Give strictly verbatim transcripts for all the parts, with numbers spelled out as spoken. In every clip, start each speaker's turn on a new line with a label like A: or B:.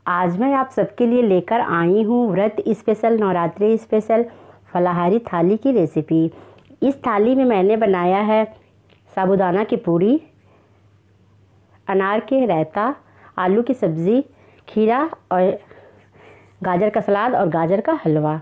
A: आज मैं आप सबके लिए लेकर आई हूँ व्रत स्पेशल नवरात्रि स्पेशल फलाहारी थाली की रेसिपी। इस थाली में मैंने बनाया है साबूदाना की पूरी, अनार के रायता, आलू की सब्ज़ी, खीरा और गाजर का सलाद और गाजर का हलवा।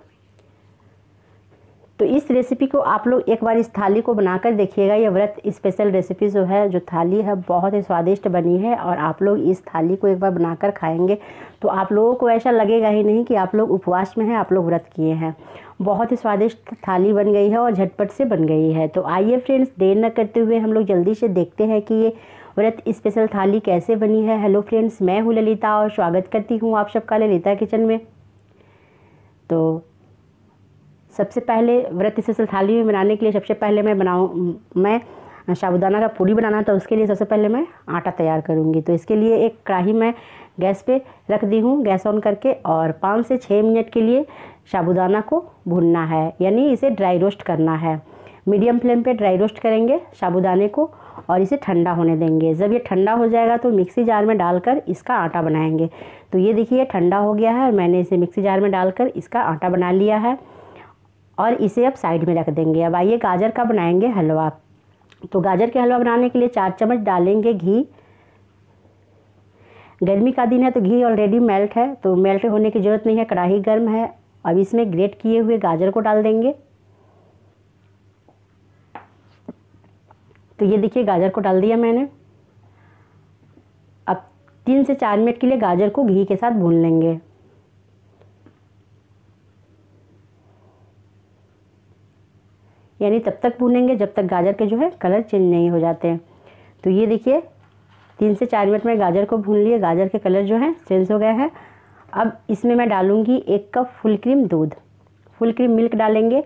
A: तो इस रेसिपी को आप लोग एक बार इस थाली को बनाकर देखिएगा। ये व्रत स्पेशल रेसिपी जो है जो थाली है बहुत ही स्वादिष्ट बनी है और आप लोग इस थाली को एक बार बनाकर खाएंगे तो आप लोगों को ऐसा लगेगा ही नहीं कि आप लोग उपवास में हैं, आप लोग व्रत किए हैं। बहुत ही स्वादिष्ट थाली बन गई है और झटपट से बन गई है। तो आइए फ्रेंड्स, देर न करते हुए हम लोग जल्दी से देखते हैं कि ये व्रत स्पेशल थाली कैसे बनी है। हेलो फ्रेंड्स, मैं हूँ ललिता और स्वागत करती हूँ आप सबका ललिता किचन में। तो सबसे पहले व्रत स्पेशल थाली में बनाने के लिए सबसे पहले मैं बनाऊँ मैं साबूदाना का पूरी बनाना, तो उसके लिए सबसे पहले मैं आटा तैयार करूँगी। तो इसके लिए एक कढ़ाई मैं गैस पे रख दी हूँ, गैस ऑन करके, और पाँच से छः मिनट के लिए साबूदाना को भूनना है, यानी इसे ड्राई रोस्ट करना है। मीडियम फ्लेम पे ड्राई रोस्ट करेंगे साबूदाने को और इसे ठंडा होने देंगे। जब ये ठंडा हो जाएगा तो मिक्सी जार में डालकर इसका आटा बनाएंगे। तो ये देखिए ठंडा हो गया है और मैंने इसे मिक्सी जार में डालकर इसका आटा बना लिया है और इसे अब साइड में रख देंगे। अब आइए गाजर का बनाएंगे हलवा। तो गाजर के हलवा बनाने के लिए चार चम्मच डालेंगे घी। गर्मी का दिन है तो घी ऑलरेडी मेल्ट है, तो मेल्ट होने की ज़रूरत नहीं है, कढ़ाई गर्म है। अब इसमें ग्रेट किए हुए गाजर को डाल देंगे। तो ये देखिए गाजर को डाल दिया मैंने। अब तीन से चार मिनट के लिए गाजर को घी के साथ भून लेंगे। यानी तब तक भूनेंगे जब तक गाजर के जो है कलर चेंज नहीं हो जाते हैं। तो ये देखिए तीन से चार मिनट में गाजर को भून लिए, गाजर के कलर जो है चेंज हो गया है। अब इसमें मैं डालूंगी एक कप फुल क्रीम दूध, फुल क्रीम मिल्क डालेंगे।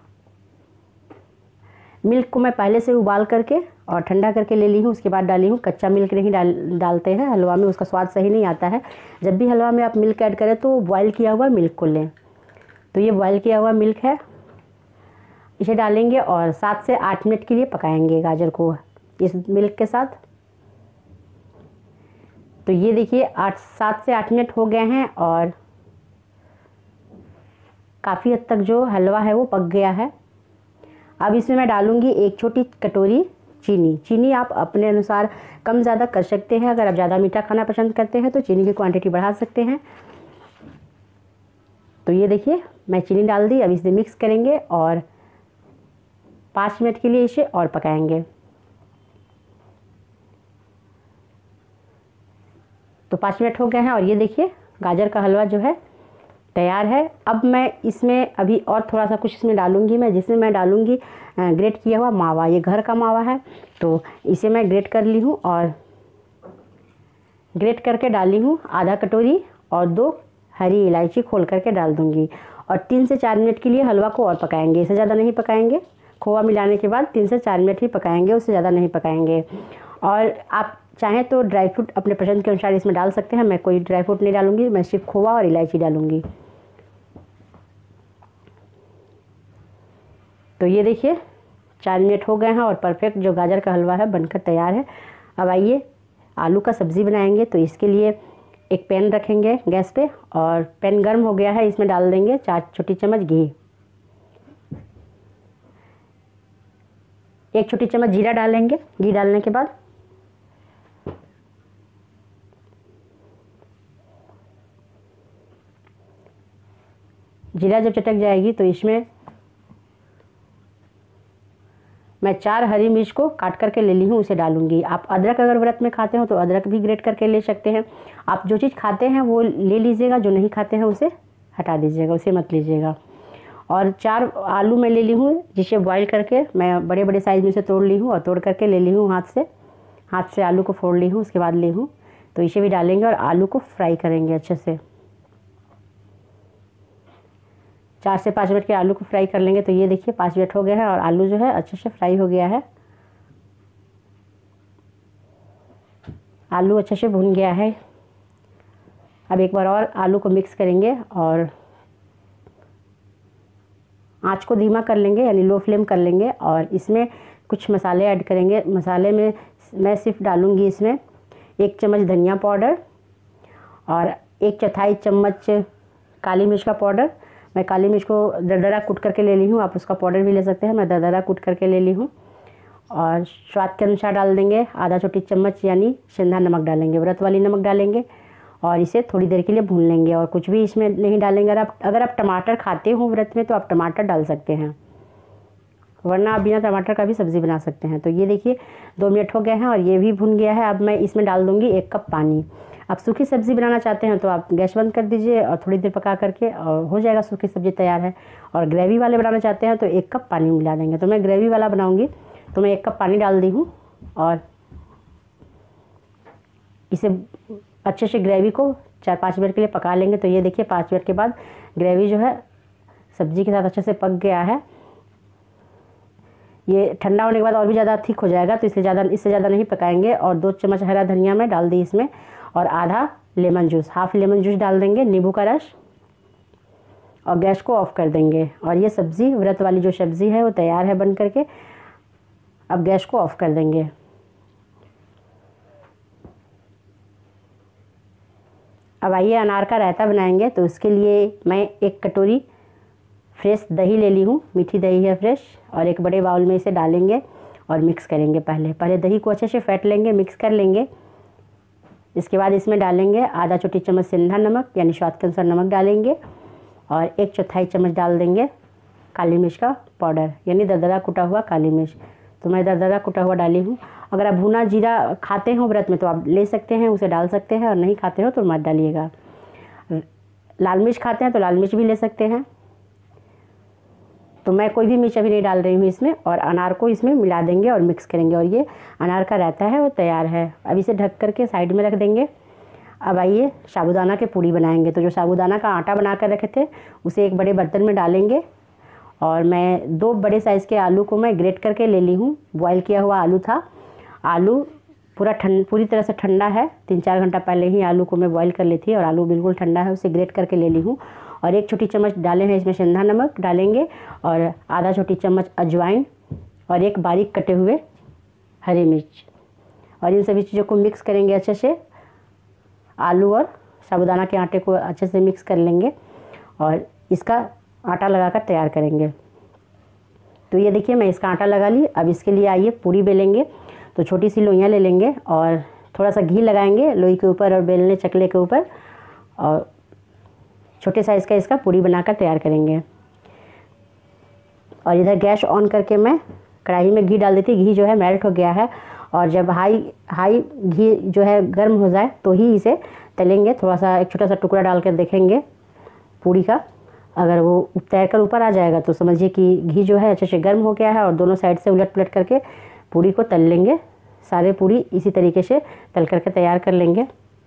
A: मिल्क को मैं पहले से उबाल करके और ठंडा करके ले ली हूँ, उसके बाद डाली हूँ। कच्चा मिल्क नहीं डाल डालते हैं हलवा में, उसका स्वाद सही नहीं आता है। जब भी हलवा में आप मिल्क ऐड करें तो बॉयल किया हुआ मिल्क को लें। तो ये बॉयल किया हुआ मिल्क है, इसे डालेंगे और सात से आठ मिनट के लिए पकाएंगे गाजर को इस मिल्क के साथ। तो ये देखिए आठ सात से आठ मिनट हो गए हैं और काफ़ी हद तक जो हलवा है वो पक गया है। अब इसमें मैं डालूंगी एक छोटी कटोरी चीनी। चीनी आप अपने अनुसार कम ज़्यादा कर सकते हैं। अगर आप ज़्यादा मीठा खाना पसंद करते हैं तो चीनी की क्वांटिटी बढ़ा सकते हैं। तो ये देखिए मैं चीनी डाल दी। अब इसे मिक्स करेंगे और पाँच मिनट के लिए इसे और पकाएंगे। तो पाँच मिनट हो गए हैं और ये देखिए गाजर का हलवा जो है तैयार है। अब मैं इसमें अभी और थोड़ा सा कुछ इसमें डालूंगी मैं, जिसमें मैं डालूंगी ग्रेट किया हुआ मावा। ये घर का मावा है तो इसे मैं ग्रेट कर ली हूँ और ग्रेट करके डाली हूँ आधा कटोरी, और दो हरी इलायची खोल करके डाल दूँगी। और तीन से चार मिनट के लिए हलवा को और पकाएंगे, इससे ज़्यादा नहीं पकाएंगे। खोआ मिलाने के बाद तीन से चार मिनट ही पकाएंगे, उससे ज़्यादा नहीं पकाएंगे। और आप चाहें तो ड्राई फ्रूट अपने पसंद के अनुसार इसमें डाल सकते हैं। मैं कोई ड्राई फ्रूट नहीं डालूंगी, मैं सिर्फ खोआ और इलायची डालूंगी। तो ये देखिए चार मिनट हो गए हैं और परफेक्ट जो गाजर का हलवा है बनकर तैयार है। अब आइए आलू का सब्ज़ी बनाएंगे। तो इसके लिए एक पैन रखेंगे गैस पे और पैन गर्म हो गया है, इसमें डाल देंगे चार छोटी चम्मच घी। एक छोटी चम्मच जीरा डालेंगे। घी डालने के बाद जीरा जब चटक जाएगी तो इसमें मैं चार हरी मिर्च को काट करके ले ली हूँ, उसे डालूंगी। आप अदरक अगर व्रत में खाते हो तो अदरक भी ग्रेट करके ले सकते हैं। आप जो चीज़ खाते हैं वो ले लीजिएगा, जो नहीं खाते हैं उसे हटा दीजिएगा, उसे मत लीजिएगा। और चार आलू मैं ले ली हूँ, जिसे बॉईल करके मैं बड़े बड़े साइज़ में से तोड़ ली हूँ और तोड़ करके ले ली हूँ हाथ से। हाथ से आलू को फोड़ ली हूँ, उसके बाद ली हूँ। तो इसे भी डालेंगे और आलू को फ्राई करेंगे अच्छे से। चार से पाँच मिनट के आलू को फ्राई कर लेंगे। तो ये देखिए पाँच मिनट हो गए हैं और आलू जो है अच्छे से फ्राई हो गया है। आलू अच्छे से भुन गया है। अब एक बार और आलू को मिक्स करेंगे और आँच को धीमा कर लेंगे, यानी लो फ्लेम कर लेंगे। और इसमें कुछ मसाले ऐड करेंगे। मसाले में मैं सिर्फ डालूँगी इसमें एक चम्मच धनिया पाउडर और एक चौथाई चम्मच काली मिर्च का पाउडर, मैं काली मिर्च को दरदरा कूट करके ले ली हूँ, आप उसका पाउडर भी ले सकते हैं, मैं दरदरा कूट करके ले ली हूँ। और स्वाद के अनुसार डाल देंगे आधा छोटी चम्मच यानी सेंधा नमक डालेंगे, व्रत वाली नमक डालेंगे और इसे थोड़ी देर के लिए भून लेंगे। और कुछ भी इसमें नहीं डालेंगे। अगर आप अगर आप टमाटर खाते हो व्रत में तो आप टमाटर डाल सकते हैं, वरना आप बिना टमाटर का भी सब्ज़ी बना सकते हैं। तो ये देखिए दो मिनट हो गए हैं और ये भी भुन गया है। अब मैं इसमें डाल दूँगी एक कप पानी। आप सूखी सब्ज़ी बनाना चाहते हैं तो आप गैस बंद कर दीजिए और थोड़ी देर पका करके और हो जाएगा, सूखी सब्ज़ी तैयार है। और ग्रेवी वाले बनाना चाहते हैं तो एक कप पानी मिला देंगे। तो मैं ग्रेवी वाला बनाऊँगी तो मैं एक कप पानी डाल दी हूँ और इसे अच्छे से ग्रेवी को चार पाँच मिनट के लिए पका लेंगे। तो ये देखिए पाँच मिनट के बाद ग्रेवी जो है सब्ज़ी के साथ अच्छे से पक गया है। ये ठंडा होने के बाद और भी ज़्यादा थिक हो जाएगा, तो इसलिए ज़्यादा इससे ज़्यादा नहीं पकाएंगे। और दो चम्मच हरा धनिया मैं डाल दी इसमें और आधा lemon juice, half lemon juice डाल देंगे, नींबू का रस, और गैस को ऑफ कर देंगे। और ये सब्ज़ी व्रत वाली जो सब्ज़ी है वो तैयार है बन करके। अब गैस को ऑफ कर देंगे। अब आइए अनार का रायता बनाएंगे। तो उसके लिए मैं एक कटोरी फ्रेश दही ले ली हूँ, मीठी दही है फ्रेश, और एक बड़े बाउल में इसे डालेंगे और मिक्स करेंगे। पहले पहले दही को अच्छे से फेंट लेंगे, मिक्स कर लेंगे। इसके बाद इसमें डालेंगे आधा छोटी चम्मच सेंधा नमक यानी स्वाद के अनुसार नमक डालेंगे और एक चौथाई चम्मच डाल देंगे काली मिर्च का पाउडर यानी दरदरा कुटा हुआ काली मिर्च। तो मैं दरदरा कुटा हुआ डाली हूँ। अगर आप भुना जीरा खाते हो व्रत में तो आप ले सकते हैं, उसे डाल सकते हैं, और नहीं खाते हो तो मत डालिएगा। लाल मिर्च खाते हैं तो लाल मिर्च भी ले सकते हैं। तो मैं कोई भी मिर्च अभी नहीं डाल रही हूँ इसमें। और अनार को इसमें मिला देंगे और मिक्स करेंगे और ये अनार का रायता है वो तैयार है। अब इसे ढक करके साइड में रख देंगे। अब आइए साबूदाना के पूड़ी बनाएंगे। तो जो साबूदाना का आटा बना कर रखे थे उसे एक बड़े बर्तन में डालेंगे और मैं दो बड़े साइज़ के आलू को मैं ग्रेट करके ले ली हूँ। बॉयल किया हुआ आलू था। आलू पूरा ठंड पूरी तरह से ठंडा है, तीन चार घंटा पहले ही आलू को मैं बॉयल कर ली थी और आलू बिल्कुल ठंडा है, उसे ग्रेट करके ले ली हूँ। और एक छोटी चम्मच डाले हैं इसमें सेंधा नमक डालेंगे और आधा छोटी चम्मच अजवाइन और एक बारीक कटे हुए हरी मिर्च, और इन सभी चीज़ों को मिक्स करेंगे अच्छे से। आलू और साबूदाना के आटे को अच्छे से मिक्स कर लेंगे और इसका आटा लगाकर तैयार करेंगे। तो ये देखिए मैं इसका आटा लगा ली। अब इसके लिए आइए पूरी बेलेंगे। तो छोटी सी लोइयाँ ले लेंगे और थोड़ा सा घी लगाएंगे लोई के ऊपर और बेलने चकले के ऊपर, और छोटे साइज़ का इसका पूरी बनाकर तैयार करेंगे। और इधर गैस ऑन करके मैं कढ़ाई में घी डाल देती। घी जो है मेल्ट हो गया है और जब हाई हाई घी जो है गर्म हो जाए तो ही इसे तलेंगे। थोड़ा सा एक छोटा सा टुकड़ा डाल कर देखेंगे पूरी का, अगर वो तैर कर ऊपर आ जाएगा तो समझिए कि घी जो है अच्छे से गर्म हो गया है। और दोनों साइड से उलट पलट करके पूरी को तल लेंगे। सारे पूरी इसी तरीके से तल करके तैयार कर लेंगे।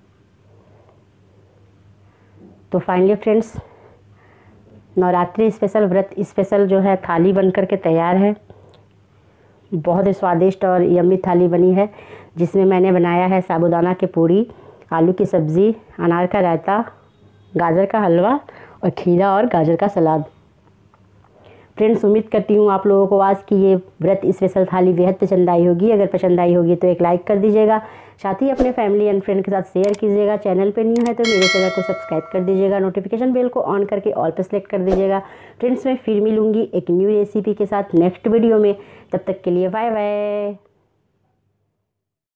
A: तो फाइनली फ्रेंड्स नवरात्रि स्पेशल व्रत स्पेशल जो है थाली बन करके तैयार है। बहुत ही स्वादिष्ट और यम्मी थाली बनी है, जिसमें मैंने बनाया है साबूदाना की पूरी, आलू की सब्ज़ी, अनार का रायता, गाजर का हलवा और खीरा और गाजर का सलाद। फ्रेंड्स उम्मीद करती हूँ आप लोगों को आज की ये व्रत स्पेशल थाली बेहद पसंद आई होगी। अगर पसंद आई होगी तो एक लाइक कर दीजिएगा, साथ ही अपने फैमिली एंड फ्रेंड के साथ शेयर कीजिएगा। चैनल पे न्यू है तो मेरे चैनल को सब्सक्राइब कर दीजिएगा, नोटिफिकेशन बेल को ऑन करके ऑल पर सेलेक्ट कर दीजिएगा। फ्रेंड्स मैं फिर मिलूँगी एक न्यू रेसिपी के साथ नेक्स्ट वीडियो में। तब तक के लिए बाय बाय।